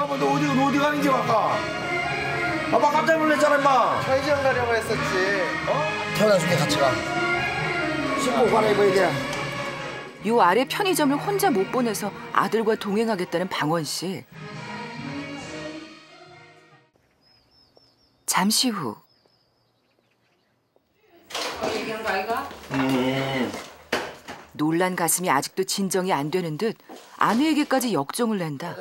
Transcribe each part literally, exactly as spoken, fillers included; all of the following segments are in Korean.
뭐 너 어디 너 어디 가는지 아까? 아빠 깜짝 놀랐잖아 임마. 편의점 가려고 했었지. 어? 태어나줄게 같이 가. 신고 갈아입어야 돼. 요 아래 편의점을 혼자 못 보내서 아들과 동행하겠다는 방원 씨. 잠시 후. 얘기한 거 아이가? 음. 놀란 가슴이 아직도 진정이 안 되는 듯 아내에게까지 역정을 낸다.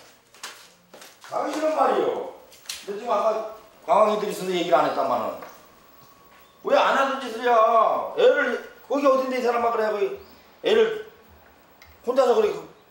가기 싫은 말이요. 너 지금 아까 광황이들이 있어서 얘기를 안 했단말은. 왜 안 하던 짓을 해? 애를 거기 어딘데 이 사람아 그래. 거기 애를 혼자서 그래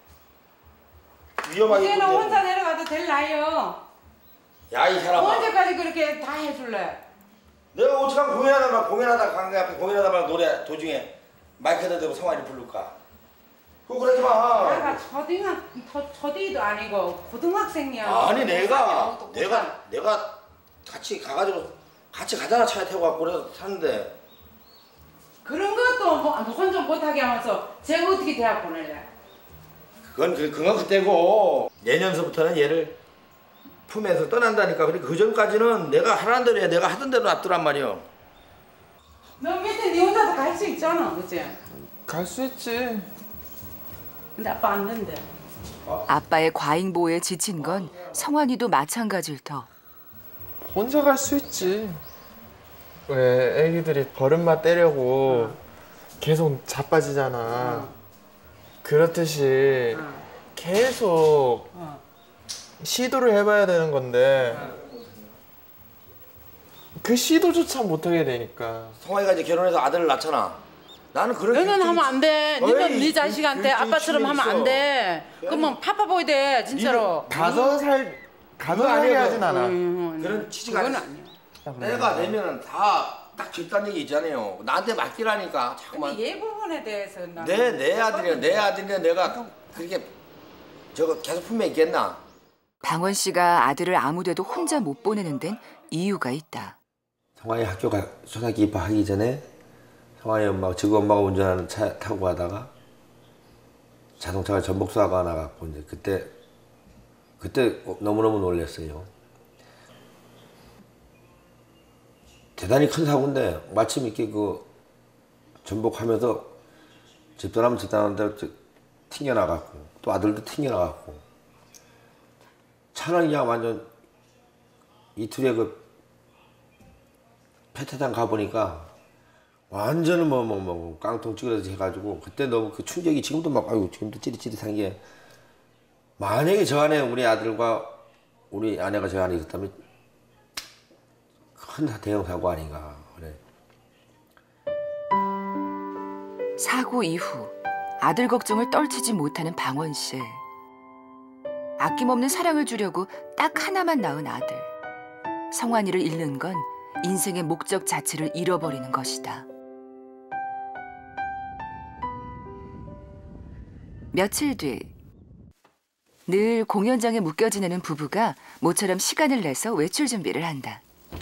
위험하게. 이제는 혼자 내려가도 될 나이요. 야 이 사람아. 언제까지 그렇게 다 해줄래? 내가 오죽하면 공연하다가 공연하다 강가 앞에 공연하다가 노래 도중에 마이크에다 대고 성환이 부를까? 그거 그러지 마. 내가 초등학 초딩도 아니고 고등학생이야. 아니 내가 내가 내가 같이 가가지고 같이 가잖아. 차에 태워 갖고 그래서 탔는데. 그런 것도 뭐 혼자 못하게 하면서 제가 어떻게 대학 보낼래? 그건 그 그건 그때고 내년서부터는 얘를 품에서 떠난다니까. 그러니까 그 전까지는 내가 하라는 대로 해. 내가 하던 대로 놔두란 말이야. 너 밑에 네 혼자서 갈 수 있잖아, 그치? 갈 수 있지. 근데 아빠 안 된대. 아빠의 과잉보호에 지친 건 성환이도 마찬가지일 터. 혼자 갈 수 있지. 왜 애기들이 버릇만 떼려고 어. 계속 자빠지잖아. 어. 그렇듯이 어. 계속 어. 시도를 해봐야 되는 건데 어. 그 시도조차 못하게 되니까. 성환이가 이제 결혼해서 아들을 낳잖아. 나는 그런. 너는 하면 안 돼. 너는 네 자식한테 아빠처럼 하면 안 돼. 그러면 파파 보이 돼 진짜로. 가서 살 가서 살게 하진 않아. 음, 그런 취지가 그건 아니야. 아니야. 내가 내면은 다 딱 절단 얘기 있잖아요. 나한테 맡기라니까 자꾸만. 얘 부분에 대해서 내 내 아들이야 내 아들이야 내가 그렇게 저거 계속 품에 있겠나? 방원 씨가 아들을 아무데도 혼자 못 보내는 데는 이유가 있다. 성환이 학교가 초등학교 입학하기 전에 성환이 엄마 지구 엄마가 운전하는 차 타고 가다가 자동차가 전복사가 나갖고 이제 그때 그때 너무너무 놀랐어요. 대단히 큰 사고인데 마침 이렇게 그 전복하면서 집사람은 집사람한테 튕겨나갔고 또 아들도 튕겨나갔고 차는 그냥 완전 이틀에 그 폐차장 가보니까 완전 뭐 뭐 뭐 깡통 찌그러지 해가지고 그때 너무 그 충격이 지금도 막 아유 지금도 찌릿찌릿한 게 만약에 저 안에 우리 아들과 우리 아내가 저 안에 있었다면 큰 대형 사고 아닌가 그래. 사고 이후 아들 걱정을 떨치지 못하는 방원 씨. 아낌없는 사랑을 주려고 딱 하나만 낳은 아들. 성환이를 잃는 건 인생의 목적 자체를 잃어버리는 것이다. 며칠 뒤. 늘 공연장에 묶여 지내는 부부가 모처럼 시간을 내서 외출 준비를 한다.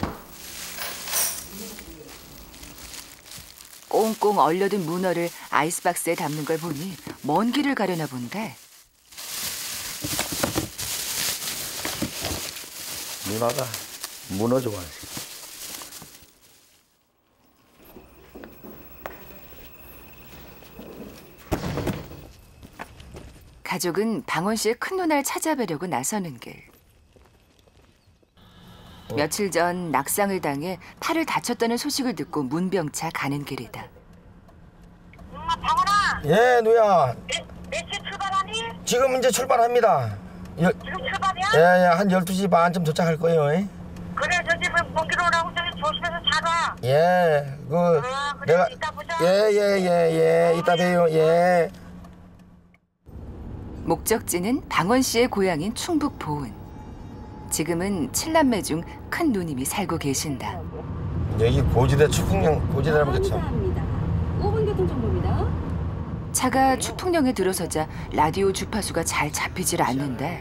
꽁꽁 얼려든 문어를 아이스박스에 담는 걸 보니 먼 길을 가려나 본데. 누나가 문어 좋아하지. 가족은 방원 씨의 큰 누나를 찾아뵈려고 나서는 길. 어. 며칠 전 낙상을 당해 팔을 다쳤다는 소식을 듣고 문병차 가는 길이다. 엄마 방원아. 예 누야. 몇, 몇 시 출발하니? 지금 이제 출발합니다. 여, 지금 출발이야? 예예 한 열두 시 반쯤 도착할 거예요. 예? 그래 저 집에 먼 길 오라고 저기 조심해서 잘 와. 예, 그 아, 그래, 내가 이따 보자. 예예예 예, 예, 이따 봬요. 예. 목적지는 방원 씨의 고향인 충북 보은. 지금은 칠남매 중 큰 누님이 살고 계신다. 여기 고지대 추풍령 고지대라면 그쵸? 오 분 교통 정보입니다. 차가 추풍령에 들어서자 라디오 주파수가 잘 잡히질 않는데.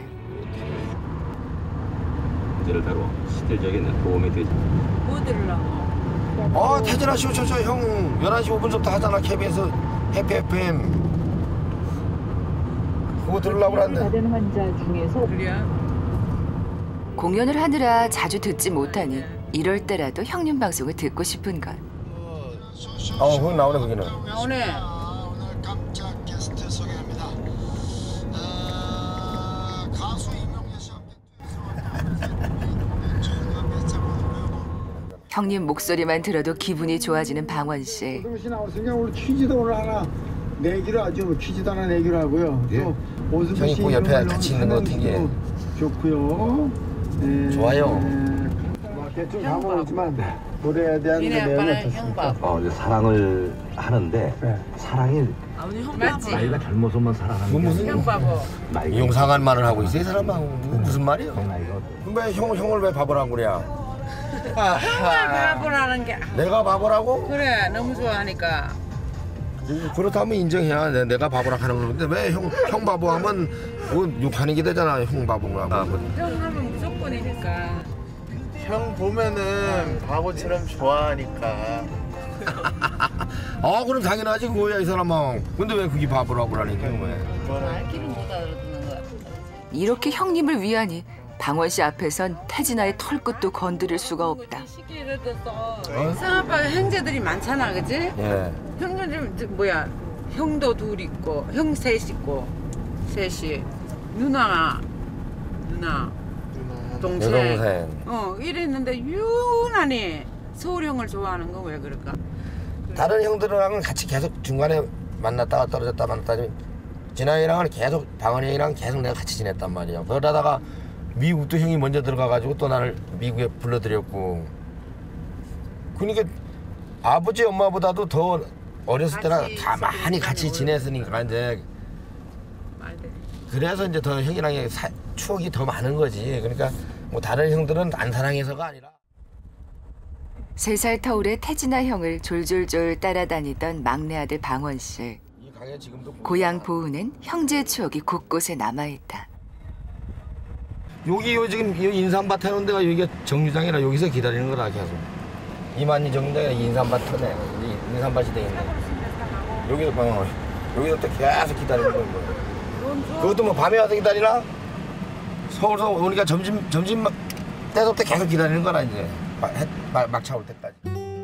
문제를 다뤄 실질적인 도움이 되지. 뭐 들으려고? 어 태진아 쇼 쇼쇼 형 열한 시 오 분부터 하잖아. 케이비에스 해피 에프엠 그거 들으려고 그랬는데. 받은 환자 중에서 그래야? 공연을 하느라 자주 듣지 못하니 이럴 때라도 형님 방송을 듣고 싶은 것. 어, 거기 나오네 거기는. 나오네. 오늘 깜짝 게스트 소개합니다. 어, 가수 이명재 씨 형님 목소리만 들어도 기분이 좋아지는 방원 씨. 오승훈 씨 나왔으니까 오늘 퀴즈도 오늘 하나 내기로 하죠. 퀴즈도 하나 내기로 하고요. 예. 또 오승훈 형이 씨 꼭 옆에 이름을 같이 있는 것 같은 게 넣은 좋고요. 네. 좋아요. 뭐 대충 감은 노래에 대한 니네 내용이 아빠는 어떻습니까? 형밥. 어, 이제 사랑을 하는데 네. 사랑이 맞지? 나이가 젊어서만 사랑하는 게 무슨 아니고 형밥어. 나이가 이용상한 말을 하고 있어 이 사람하고 무슨 말이야? 나이가 왜 형, 형을 왜 바보라고 그래? 형을 바보라는 게. 내가 바보라고? 그래 너무 좋아하니까. 그렇다면 인정해야 돼. 내가 바보라 하는 건데 왜 형 형 바보하면 뭐 욕하는 게 되잖아. 형 바보라고. 형 하면 무조건이니까. 형 보면은 바보처럼 좋아하니까. 아 그럼 당연하지 그거야 이 사람아. 근데 왜 그게 바보라고 그러는 거야 왜? 말귀를 못 알아듣는 것 같아. 이렇게 형님을 위하니 방원 씨 앞에선 태진아의 털끝도 건드릴 수가 없다. 시기를 뒀어. 상아빠 형제들이 많잖아, 그지? 예. 형제들 뭐야? 형도 둘 있고, 형 셋 있고, 셋이 누나, 누나, 동생. 여동생. 어 이랬는데 유난히 서울 형을 좋아하는 건 왜 그럴까? 다른 형들이랑은 같이 계속 중간에 만났다가 떨어졌다 만났다. 진아이랑은 계속 방언이 형이랑 계속 내가 같이 지냈단 말이야. 그러다가 미국도 형이 먼저 들어가가지고 또 나를 미국에 불러들였고. 그러니까 아버지 엄마보다도 더 어렸을 때나 다 많이 같이 지냈으니까 이제 그래서 이제 더 형이랑 사, 추억이 더 많은 거지. 그러니까 뭐 다른 형들은 안 사랑해서가 아니라. 세 살 터울의 태진아 형을 졸졸졸 따라다니던 막내 아들 방원 씨. 이 가게 지금도 고향 보은엔 형제의 추억이 곳곳에 남아있다. 여기 요 지금 이 인삼밭 해놓은 데가 여기가 정류장이라 여기서 기다리는 거라 계속. 이만희 정류장이라 인삼밭 터네. 인삼밭이 돼 있네. 여기도 봐. 여기서 또 계속 기다리는 거야. 뭐. 그것도 뭐 밤에 와서 기다리나? 서울서 오니까 점심 점심 때부터 계속 기다리는 거라 이제 막, 막차 올 때까지.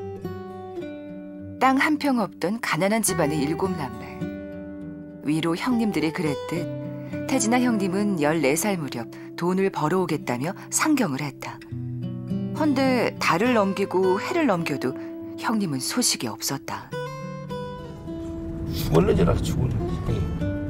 땅 한 평 없던 가난한 집안의 일곱 남매. 위로 형님들이 그랬듯 태진아 형님은 열네 살 무렵 돈을 벌어오겠다며 상경을 했다. 헌데 달을 넘기고 해를 넘겨도 형님은 소식이 없었다. 죽었는지라 죽었는지.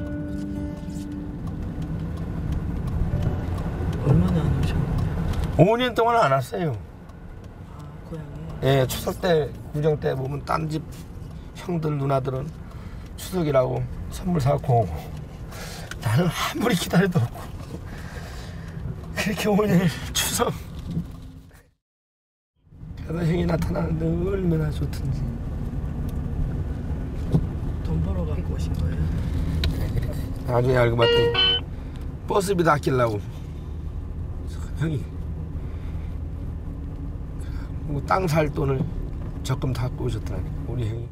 얼마나 안 오셨는데? 오 년 동안 안 왔어요. 아, 고향에? 예, 추석 때 구정 때 보면 딴 집 형들 누나들은 추석이라고 선물 사갖고 오고 나는 아무리 기다려도 없고 그렇게 오 년을 추석 그러다 형이 나타나는데 얼마나 좋던지. 돈 벌어 갖고 오신 거예요? 나중에 알고 봤더니 버스비도 아끼려고 형이 뭐 땅 살 돈을 적금 다 갖고 오셨더라니 우리 형이.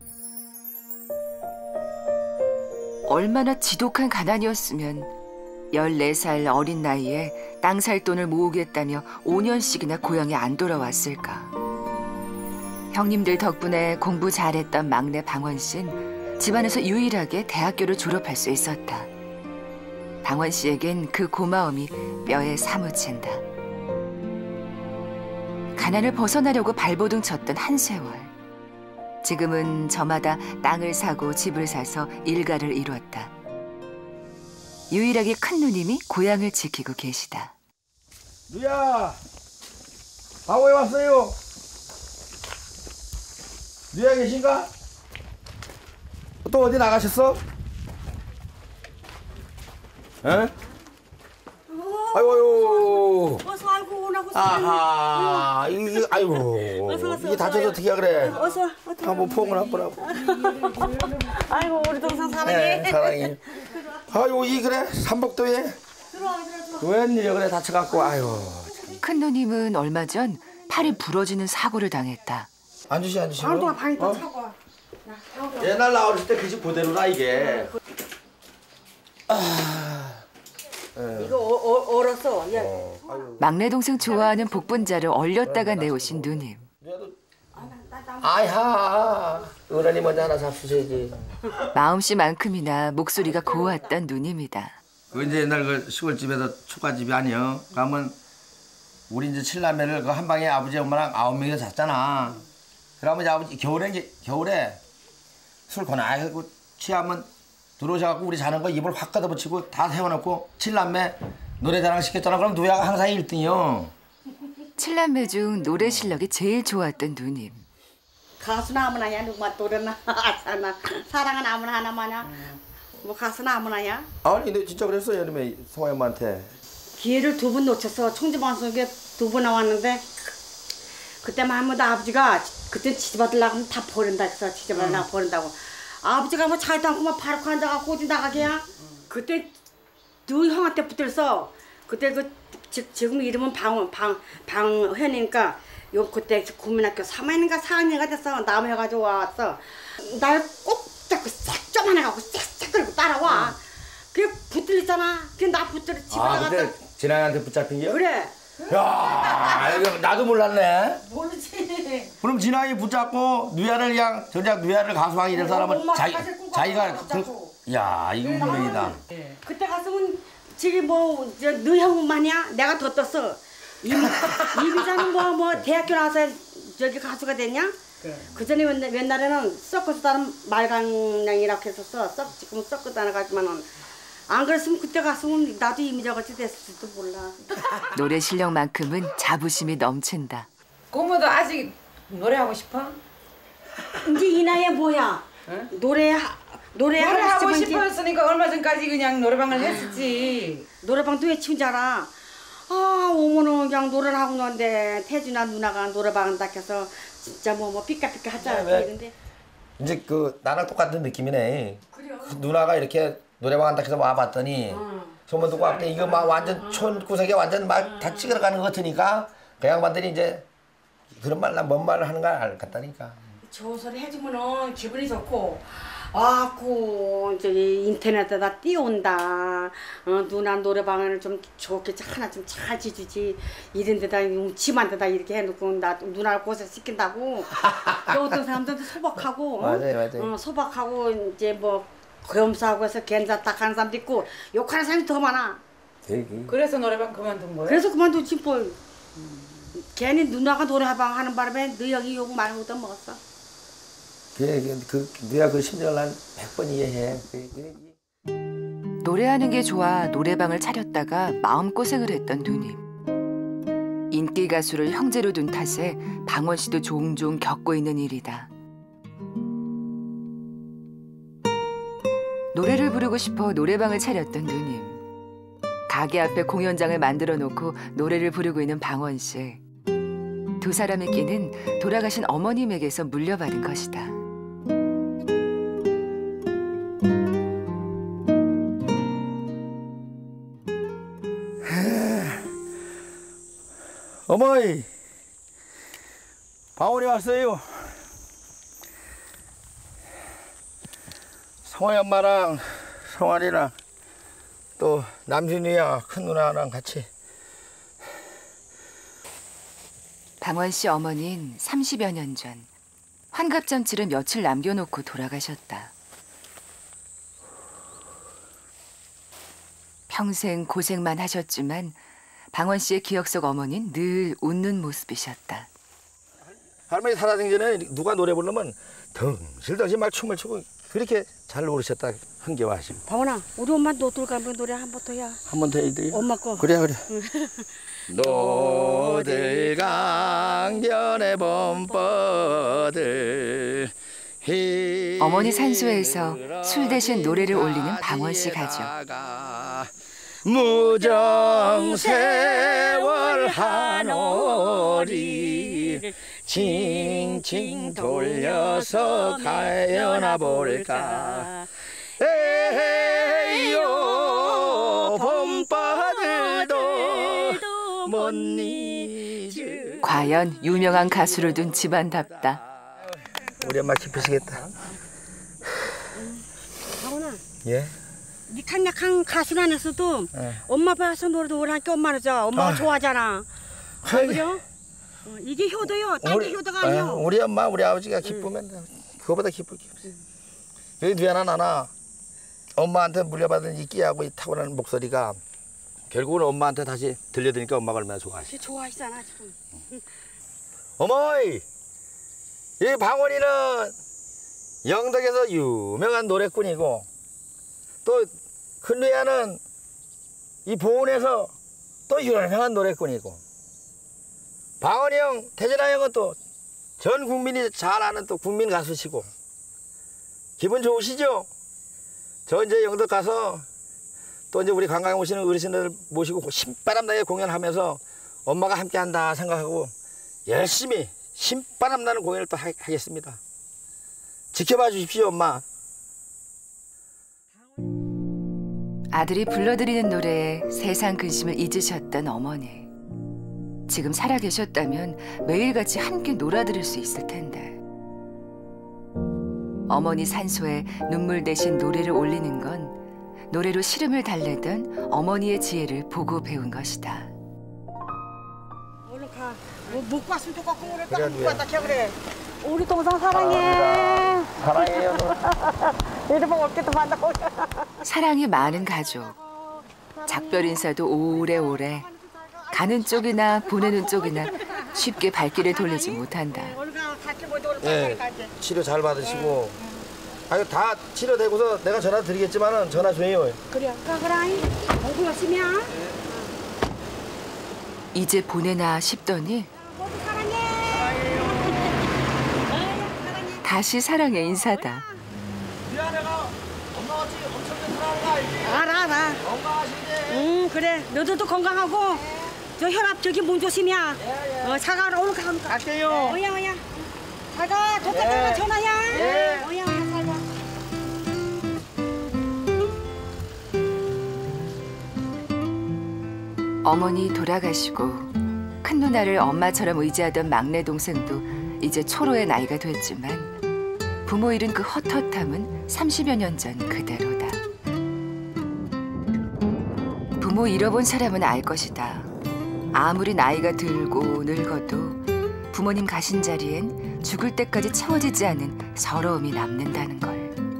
얼마나 지독한 가난이었으면 열네 살 어린 나이에 땅 살 돈을 모으겠다며 오 년씩이나 고향에 안 돌아왔을까. 형님들 덕분에 공부 잘했던 막내 방원 씨는 집안에서 유일하게 대학교를 졸업할 수 있었다. 방원 씨에겐 그 고마움이 뼈에 사무친다. 가난을 벗어나려고 발버둥 쳤던 한 세월. 지금은 저마다 땅을 사고 집을 사서 일가를 이뤘다. 유일하게 큰 누님이 고향을 지키고 계시다. 누야, 방호에 왔어요. 누야 계신가? 또 어디 나가셨어? 에? 아이고, 아이고. 어서 아이고 오라고. 아하, 이, 아이고. 어서, 어서, 이게 다쳐서 어서. 어떻게 하 그래? 어서 와. 한번 포옹을 한보라고. 아이고 우리 동생 사랑해. 네, 사랑해. 아이고, 이 그래? 삼복도에? 들어와 들어와. 웬일이야, 그래, 다쳐갖고, 아이고. 큰 누님은 얼마 전 팔이 부러지는 사고를 당했다. 앉으시, 앉으시. 방도가 방이 또 차고 와. 옛날 나 어렸을 때 그 집 그대로라, 이게. 아. 이거 어, 어, 얼었어. 야. 막내 동생 좋아하는 복분자를 얼렸다가 내오신 누님. 아야, 어른이 먼저 하나 잡수셔야지. 마음씨만큼이나 목소리가 고왔던 누님이다. 그 이제 옛날 그 시골집에서 초가집이 아니요. 그러면 우리 이제 칠남매를 그 한 방에 아버지 엄마랑 아홉 명이 잤잖아. 그러면 이제 아버지 겨울에 이제 겨울에 술 권하게 그 취하면 들어오셔갖고 우리 자는 거 입을 확 걷어붙이고 다 세워놓고 칠남매 노래자랑 시켰잖아. 그럼 누야가 항상 일 등이요. 칠남매 중 노래 실력이 제일 좋았던 누님. 가수나 아무나야 누구만 노래나 아사나 사랑은 아무나 하나마냐. 뭐 가수나 아무나야. 아니 근데 진짜 그랬어 여름에 성화 엄마한테. 기회를 두 번 놓쳤어. 청주방송에 두 번 나왔는데 그때만 하면 아버지가 그때 치즈받으려고 하면 다 버린다 했어. 치즈받으려고 응. 버린다고. 아버지가 뭐 차에도 않고 막 바로 앉아갖고 어디 나가게야. 응. 그때 너 형한테 붙들서 그때 그 지, 지금 이름은 방, 방, 방현이니까 요 그때 국민학교 삼 학년인가 사 학년가 됐어. 나무 해가지고 왔어. 날 꼭 잡고 싹 좀 하나 갖고 싹싹 끌고 따라와. 응. 그게 붙들렸잖아. 그게 나 붙들려 집에 아, 나갔다. 그때 진아한테 붙잡힌 게요? 그래. 야, 이거 나도 몰랐네. 모르지. 그럼 진아이 붙잡고 누야를 그냥 전작 누야를 가수하게 될 사람은 자기 자기가 그, 야 이거 운명이다. 그때 갔으면 지금 뭐너 형만이야? 내가 더 떴어. 이비자는 뭐 뭐 대학교 나와서 저기 가수가 됐냐? 그 전에 옛날, 옛날에는 썩어서 다는 말강량이라고 했었어. 썩 지금 썩고 다녀가지만은. 안 그랬으면 그때 갔으면 나도 이미자같이 됐을지도 몰라. 노래 실력만큼은 자부심이 넘친다. 고모도 아직 노래하고 싶어? 이제 이 나이에 뭐야? 응? 노래 노래 노래하고 싶었으니까 얼마 전까지 그냥 노래방을 했었지. 노래방도 외치면 줄 알아. 아 오면은 그냥 노래를 하고 노는데 태준아 누나가 노래방 한다 해서 진짜 뭐뭐 뭐 삐까삐까 하자 이런데. 이제 그 나랑 똑같은 느낌이네. 그래요. 그 누나가 이렇게 노래방 한다 해서 와봤더니 응. 소문 듣고 왔더니 이거 막 완전 촌구석에 완전 막 다 찍어가는 것 같으니까 그 양반들이 이제 그런 말, 뭔 말을 하는 걸 알겠다니까. 저 소리 해주면은 기분이 좋고 아고 저기 인터넷에다 띄운다. 어, 누나 노래방을 좀 좋게 하나 좀 잘 지주지 이런 데다 집안 데다 이렇게 해놓고 나 누나를 고생 시킨다고. 또 어떤 사람들도 소박하고 맞아요, 맞아요. 어, 소박하고 이제 뭐 겸사하고 해서 괜찮다 하는 사람도 있고 욕하는 사람이 더 많아. 되게. 그래서 노래방 그만둔 거야? 그래서 그만두지 뭐. 음. 괜히 누나가 노래방 하는 바람에 너 여기 욕 많이 얻어 먹었어. 그, 그, 누야 그 심정을 난 백 번 이해해. 그, 그, 노래하는 게 좋아 노래방을 차렸다가 마음고생을 했던 누님. 인기 가수를 형제로 둔 탓에 방원 씨도 종종 겪고 있는 일이다. 노래를 부르고 싶어 노래방을 차렸던 누님. 가게 앞에 공연장을 만들어 놓고 노래를 부르고 있는 방원 씨. 두 사람의 끼는 돌아가신 어머님에게서 물려받은 것이다. 어머니, 방원이 왔어요. 성화이 엄마랑 성환이랑 또 남준이야 큰 누나랑 같이. 방원 씨 어머니는 삼십여 년 전 환갑잔치를 며칠 남겨놓고 돌아가셨다. 평생 고생만 하셨지만 방원 씨의 기억 속 어머니는 늘 웃는 모습이셨다. 할머니 살아생 전에 누가 노래 부르면 덩실덩실 막 춤을 추고 그렇게 잘 노르셨다 흥겨워하시고. 방원아, 우리 엄마 노들감에 노래 한 번 더 해. 한 번 더 해드려. 엄마 거. 그래 그래. 노들강변의 봄버들. 어머니 산소에서 술 대신 노래를 올리는 방원 씨 가족. 무정 세월 한오리 칭칭 돌려서 가여나 볼까. 에헤요 봄바들도 못 잊을. 과연 유명한 가수를 둔 집안답다. 우리 엄마 기쁘시겠다. 방원아. 예? 닉한닉한 가수 안에서도 네. 엄마 앞에서 노래도 오래하니까 엄마는 저 엄마가 아. 좋아하잖아. 그죠? 어, 이게 효도요. 딴 게 효도가 아니야. 우리 엄마 우리 아버지가 기쁘면 응. 그거보다 기쁠 게 없어. 여기 뒤에 하나 나나 엄마한테 물려받은 이 끼하고 이 타고난 목소리가 결국은 엄마한테 다시 들려드리니까 엄마가 얼마나 좋아하시. 좋아하시잖아 지금. 응. 어머이 이 방원이는 영덕에서 유명한 노래꾼이고 또 큰누야는 이 보은에서 또 유명한 노래꾼이고 방원이 형, 태진아 형은 또 전 국민이 잘 아는 또 국민 가수시고 기분 좋으시죠? 저 이제 영덕 가서 또 이제 우리 관광 오시는 어르신들 모시고 신바람나게 공연하면서 엄마가 함께한다 생각하고 열심히 신바람 나는 공연을 또 하, 하겠습니다. 지켜봐 주십시오, 엄마. 아들이 불러드리는 노래에 세상 근심을 잊으셨던 어머니. 지금 살아계셨다면 매일같이 함께 놀아드릴 수 있을 텐데. 어머니 산소에 눈물 대신 노래를 올리는 건 노래로 시름을 달래던 어머니의 지혜를 보고 배운 것이다. 얼른 가. 뭐 먹고 왔으면 좋겠고 오늘 그래, 딱 먹고 왔다 켜 그래. 우리 동상 사랑해. 사랑해요. 이리 보고 올게 또 만나고. 사랑이 많은 가족. 작별 인사도 오래오래 가는 쪽이나 보내는 쪽이나 쉽게 발길을 돌리지 못한다. 예, 치료 잘 받으시고. 아유 다 치료되고서 내가 전화 드리겠지만은 전화 줘요. 그래. 그래. 공부 열심히 해. 이제 보내나 싶더니 다시 사랑의 인사다. 미안해가 엄마같이 엄청 사랑한 거 알지? 알아 알아. 건강하신데. 응 그래. 너들도 건강하고 저 혈압 저기 몸 조심이야. 예, 예. 어 사과로 오늘 가. 갈게요. 어야 어야. 사과 좋다 예. 전화야. 예. 어야 어야 사과. 어머니 돌아가시고 큰 누나를 엄마처럼 의지하던 막내 동생도 이제 초로의 나이가 됐지만 부모 잃은 그 헛헛함은 삼십여 년 전 그대로다. 부모 잃어본 사람은 알 것이다. 아무리 나이가 들고 늙어도 부모님 가신 자리엔 죽을 때까지 채워지지 않은 서러움이 남는다는 걸.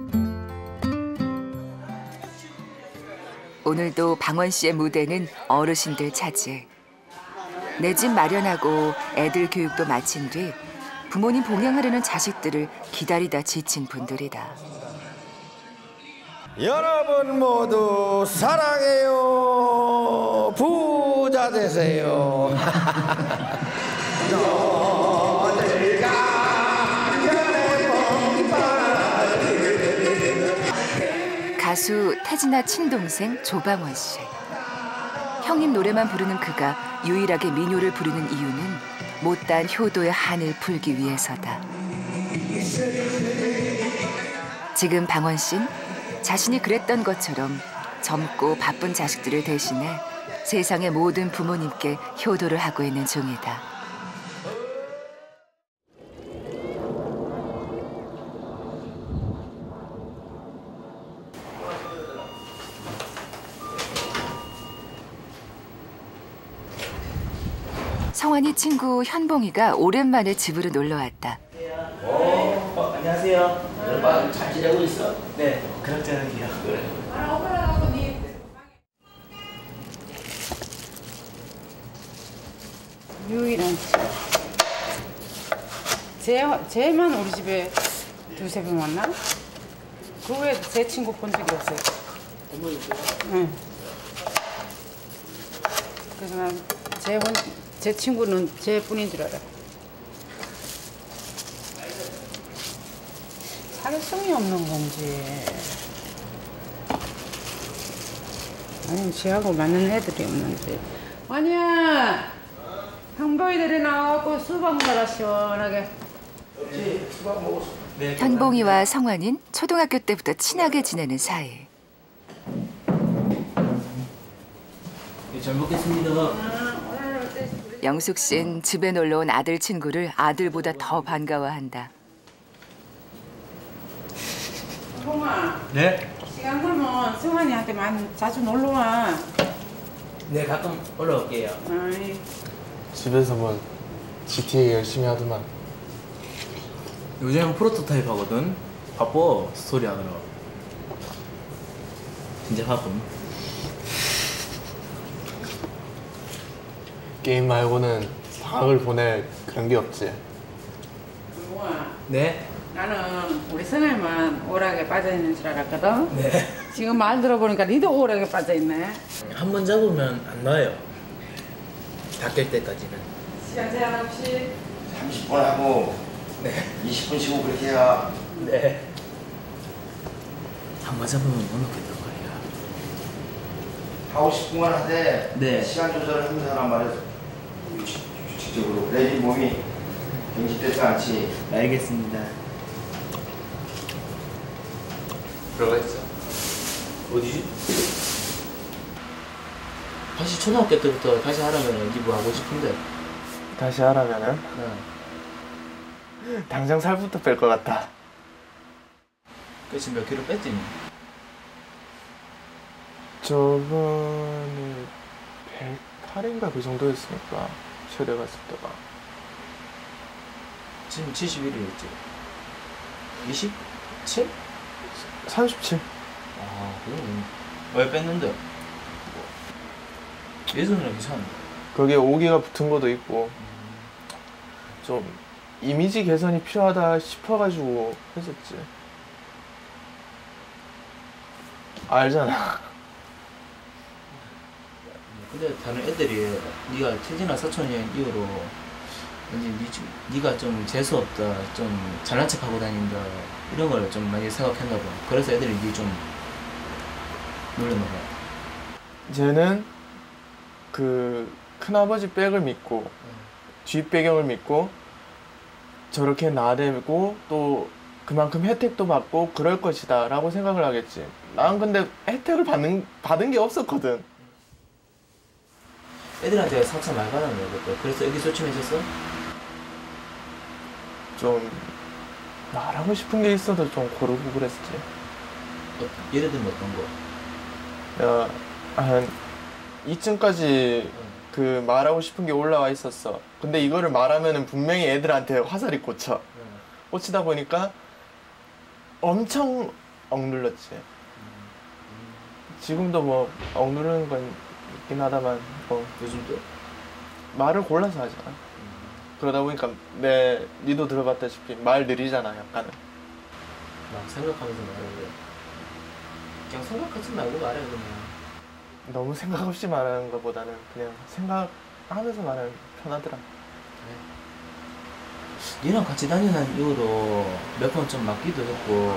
오늘도 방원 씨의 무대는 어르신들 차지. 내 집 마련하고 애들 교육도 마친 뒤 부모님 봉양하려는 자식들을 기다리다 지친 분들이다. 여러분 모두 사랑해요. 부자 되세요. 가수 태진아 친동생 조방원 씨. 형님 노래만 부르는 그가 유일하게 민요를 부르는 이유는 못다한 효도의 한을 풀기 위해서다. 지금 방원 씨는 자신이 그랬던 것처럼 젊고 바쁜 자식들을 대신해 세상의 모든 부모님께 효도를 하고 있는 중이다. 성환이 친구 현봉이가 오랜만에 집으로 놀러 왔다. 어, 안녕하세요. 여러분 잘 지내고 있어? 네, 그럭저럭이요. 그래. 유일한 쟤, 쟤만 우리 집에 두세 번 왔나? 그 외에 제 친구 본 적이 없어요. 응. 그래서 난 제, 혼, 제 친구는 쟤뿐인 줄 알아. 사회성이 없는 건지 아니면 쟤하고 맞는 애들이 없는지. 아니야, 형보이들이 나와갖고 수박 먹어라 시원하게. 그렇지, 수박 먹었어. 네, 현봉이와 성환은 초등학교 때부터 친하게 지내는 사이. 네, 잘 먹겠습니다. 영숙 씨는 집에 놀러 온 아들 친구를 아들보다 더 반가워한다. 봉아, 네? 시간 되면 승환이한테 많이 자주 놀러 와. 네, 가끔 올라올게요. 아이. 집에서 뭐 지티에이 열심히 하더만. 요즘 프로토타입 하거든. 바빠, 스토리 하느라. 진짜 바쁨. 게임 말고는 방학을 보낼 그런 게 없지. 뭐야? 네? 나는 우리 승환이만 오락에 빠져있는 줄 알았거든? 네. 지금 말 들어보니까 니도 오락에 빠져있네. 한 번 잡으면 안 나와요. 다 깰 때까지는. 시간 제한 없이. 삼십 분 하고 네. 이십 분 쉬고 그렇게 해야. 네. 한 번 잡으면 못 놓겠단 말이야. 하고 싶은 건 하되 네. 시간 조절을 하면서 하란 말이야. 규칙, 규칙적으로. 그래야지 몸이 경직되지 않지. 알겠습니다. 들어가 있어. 어디지? 다시 초등학교 때부터 다시 하라면 니 뭐 하고 싶은데? 다시 하라면은? 네. 당장 살부터 뺄 것 같다. 그 지금 몇 킬로 뺐지? 저번에 백팔인가 그 정도였으니까 최대 갔을 때가. 지금 칠십일이었지. 이십칠? 삼십칠. 아, 그럼 왜 뺐는데? 예전이랑 괜찮은데. 거기에 오기가 붙은 것도 있고 좀 이미지 개선이 필요하다 싶어가지고 했었지. 알잖아. 근데 다른 애들이 네가 태진아 사촌이 이후로 왠지 니, 네가 좀 재수 없다, 좀 잘난 척하고 다닌다 이런 걸 좀 많이 생각했나 봐. 그래서 애들이 니 좀 놀렸나 봐. 쟤는 그 큰아버지 백을 믿고 뒷배경을 믿고 저렇게 나대고 또 그만큼 혜택도 받고 그럴 것이다 라고 생각을 하겠지. 난 근데 혜택을 받는, 받은 게 없었거든. 애들한테 상처 많이 받았네 그때. 그래서 여기 소침해졌어? 좀 말하고 싶은 게 있어도 좀 고르고 그랬지. 어, 예를 들면 어떤 거? 내가 한 이쯤까지 그 말하고 싶은 게 올라와 있었어. 근데 이거를 말하면은 분명히 애들한테 화살이 꽂혀. 꽂히다 보니까 엄청 억눌렀지. 지금도 뭐 억누르는 건 있긴 하다만 뭐 요즘도? 말을 골라서 하잖아. 그러다 보니까 내 니도 들어봤다시피 말 느리잖아 약간은. 막 생각하면서 말하는데 그냥 생각하지 말고 말해 그냥. 너무 생각 없이 말하는 것보다는 그냥 생각하면서 말하는 게 편하더라. 그래. 니랑 같이 다니는 이후로 몇 번 좀 맞기도 했고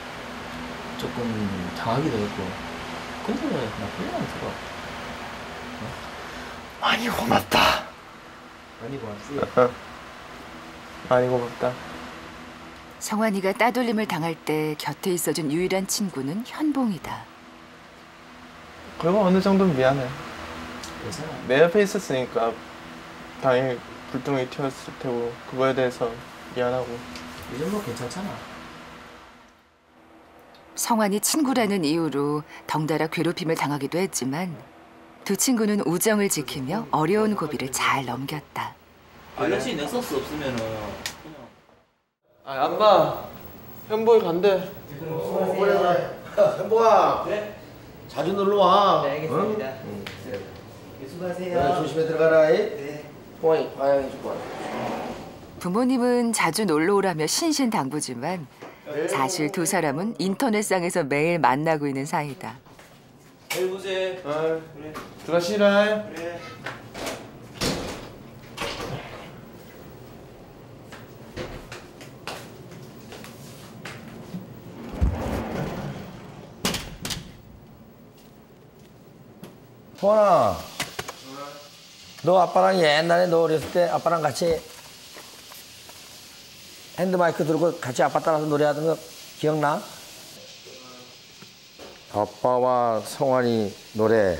조금 당하기도 했고 근데 나쁘지 않더라. 어? 많이 고맙다. 많이 고맙지? 많이 고맙다. 성환이가 따돌림을 당할 때 곁에 있어준 유일한 친구는 현봉이다. 그리고 어느 정도는 미안해. 괜찮아. 내 옆에 있었으니까 당연히 불똥이 튀었을 테고 그거에 대해서 미안하고. 요즘 뭐 괜찮잖아. 성환이 친구라는 이유로 덩달아 괴롭힘을 당하기도 했지만 두 친구는 우정을 지키며 어려운 고비를 잘 넘겼다. 밸런시 넥서스 없으면은 아 아빠 현보에 간대. 어, 그래 그래. 현보아. 네? 자주 놀러 와. 네 알겠습니다. 응? 네. 수고하세요. 네, 조심히 들어가라. 네. 통화이 방향이 좋아. 부모님은 자주 놀러 오라며 신신당부지만 사실 두 사람은 인터넷상에서 매일 만나고 있는 사이다. 내일 보세. 아, 그래. 들어가시라. 그래. 호원아, 너 아빠랑 옛날에 너 어렸을 때 아빠랑 같이 핸드마이크 들고 같이 아빠 따라서 노래하던 거 기억나? 아빠와 성환이 노래.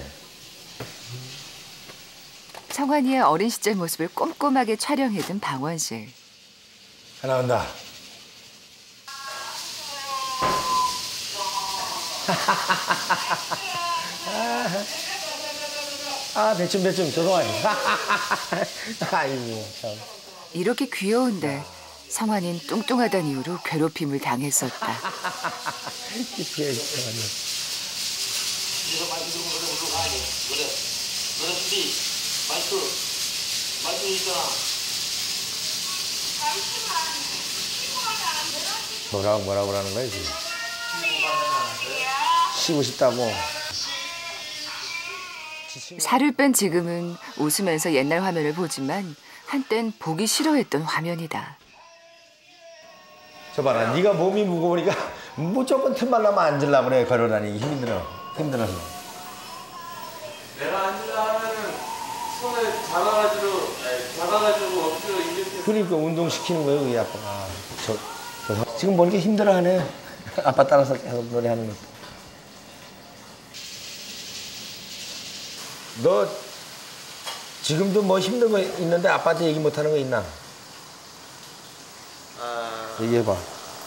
성환이의 어린 시절 모습을 꼼꼼하게 촬영해둔 방원실. 하나 간다. 아 대충 대충 죄송해요. 아이고 참. 이렇게 귀여운데 성환이는 뚱뚱하다는 이유로 괴롭힘을 당했었다. 뭐라고 뭐라고 하는 거야 지금? 쉬고 싶다고. 살을 뺀 지금은 웃으면서 옛날 화면을 보지만 한땐 보기 싫어했던 화면이다. 저 봐라, 네가 몸이 무거우니까 무조건 틈만 나면 앉으려고 그래. 걸어다니기 힘들어. 힘들어서. 내가 앉으려 하면은 손을 잡아가지고 잡아가지고 억지로 이렇게. 그러니까 운동시키는 거예요, 우리 아빠가. 저, 저 지금 보니까 힘들어하네. 아빠 따라서 계속 노래하는 것도. 너 지금도 뭐 힘든 거 있는데 아빠한테 얘기 못하는 거 있나? 아... 얘기해봐.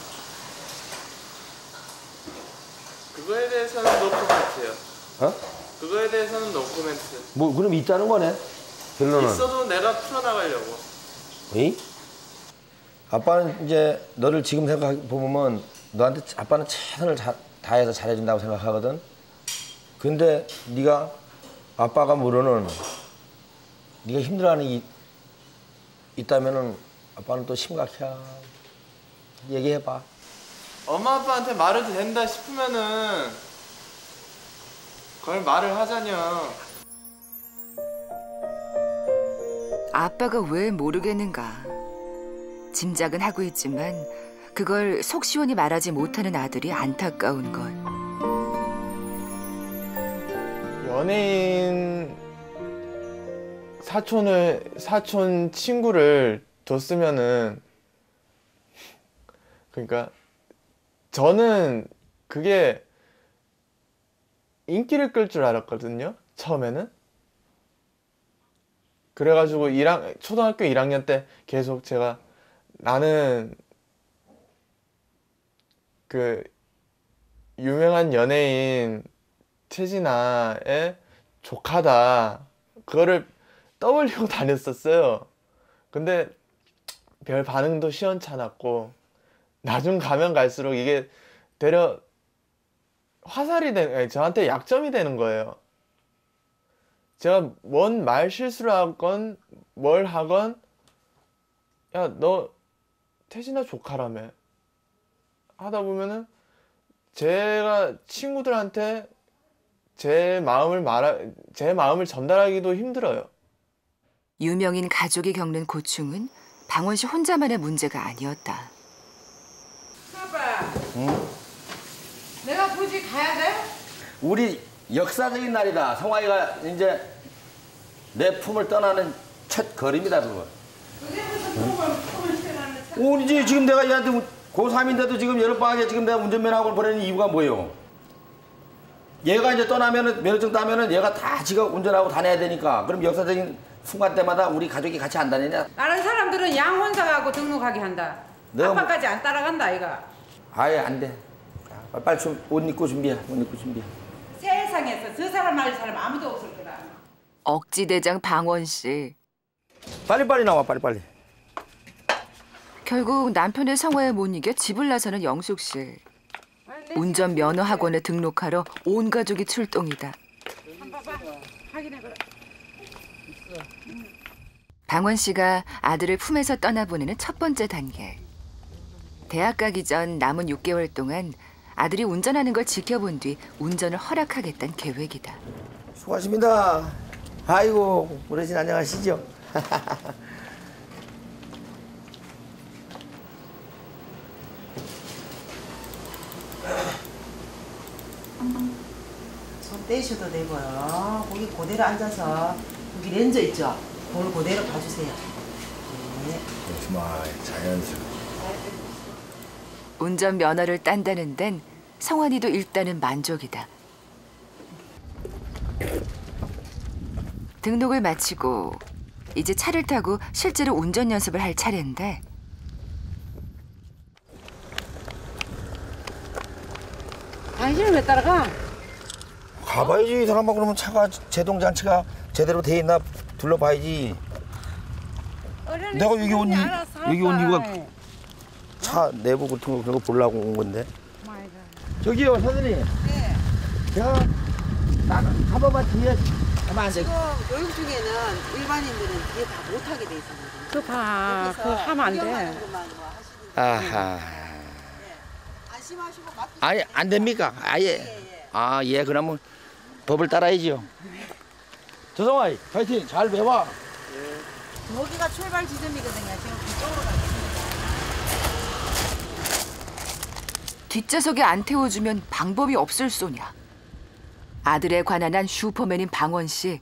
그거에 대해서는 노코멘트요. 어? 그거에 대해서는 노코멘트. 뭐 그럼 있다는 거네? 결론은? 있어도 내가 풀어나가려고. 에이? 아빠는 이제 너를 지금 생각해보면 너한테 아빠는 최선을 자, 다해서 잘해준다고 생각하거든? 근데 네가 아빠가 모르는 네가 힘들어하는 게 있다면은 아빠는 또 심각해. 얘기해봐. 엄마 아빠한테 말해도 된다 싶으면은 그걸 말을 하자녀. 아빠가 왜 모르겠는가. 짐작은 하고 있지만 그걸 속 시원히 말하지 못하는 아들이 안타까운 것. 연예인 사촌을 사촌 친구를 뒀으면은 그러니까 저는 그게 인기를 끌 줄 알았거든요. 처음에는. 그래가지고 일 학, 초등학교 일 학년 때 계속 제가 나는 그 유명한 연예인 최진아의 조카다. 그거를 떠올리고 다녔었어요. 근데 별 반응도 시원찮았고 나중 가면 갈수록 이게 되려 화살이 되는, 저한테 약점이 되는 거예요. 제가 뭔 말 실수를 하건 뭘 하건 야, 너 태진아 조카라며 하다 보면은 제가 친구들한테 제 마음을 말하, 제 마음을 전달하기도 힘들어요. 유명인 가족이 겪는 고충은 방원 씨 혼자만의 문제가 아니었다. 아빠, 응? 내가 굳이 가야 돼? 우리 역사적인 날이다. 성화이가 이제 내 품을 떠나는 첫 걸음이다, 그거. 그게 무슨 품을, 품을 떠나는 차? 우리 지금 내가 얘한테 고삼인데도 지금 여름방학에 지금 내가 운전면허학원 보내는 이유가 뭐예요? 얘가 이제 떠나면은, 면허증 따면은 얘가 다 지가 운전하고 다녀야 되니까. 그럼 역사적인 순간 때마다 우리 가족이 같이 안 다니냐? 다른 사람들은 양 혼자 가고 등록하게 한다. 내가 아빠까지 안 따라간다, 아이가. 아예 안 돼. 빨리 좀 옷 입고 준비해. 옷 입고 준비해. 세상에서 저 사람 말 사람 아무도 없을 거다. 억지대장 방원 씨. 빨리빨리 나와, 빨리빨리. 결국 남편의 성화에 못 이겨 집을 나서는 영숙 씨. 운전 면허 학원에 등록하러 온 가족이 출동이다. 방원 씨가 아들을 품에서 떠나보내는 첫 번째 단계. 대학 가기 전 남은 육 개월 동안 아들이 운전하는 걸 지켜본 뒤 운전을 허락하겠다는 계획이다. 수고하십니다. 아이고, 어르신 안녕하시죠? 손 떼셔도 되고요. 거기 그대로 앉아서 여기 렌즈 있죠? 그걸 그대로 봐주세요. 네. 정말 자연스러워. 운전 면허를 딴다는 데는 성환이도 일단은 만족이다. 등록을 마치고 이제 차를 타고 실제로 운전 연습을 할 차례인데 네. 당신은 왜 따라가? 가봐야지. 이 사람아. 그러면 차가 제동 장치가 제대로 돼 있나 둘러봐야지. 내가 여기 온 이, 여기 온 이유가 차 내부 같은 거 그런 거 보려고 온 건데. 저기요 사장님. 네. 제가 한 번만 뒤에 가면 안 돼. 지금 교육 중에는 일반인들은 뒤에 다 못하게 돼 있어요. 그거 봐. 그거 하면 안 돼. 아하. 안심하시고 맡기세요. 아니 안 됩니까? 아예. 아 예. 그러면 법을 따라야죠. 조성아, 파이팅. 잘 배워. 여기가 출발 지점이거든요. 지금 그쪽으로 가겠습니다. 뒷좌석에 안 태워주면 방법이 없을 소냐. 아들에 관한한 슈퍼맨인 방원 씨.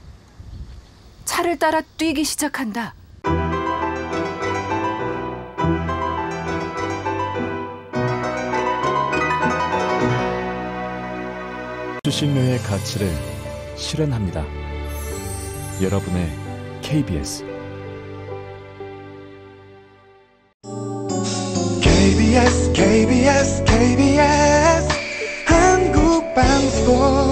차를 따라 뛰기 시작한다. 수신료의 가치를 실현합니다. 여러분의 케이비에스 케이비에스 케이비에스 케이비에스 한국방송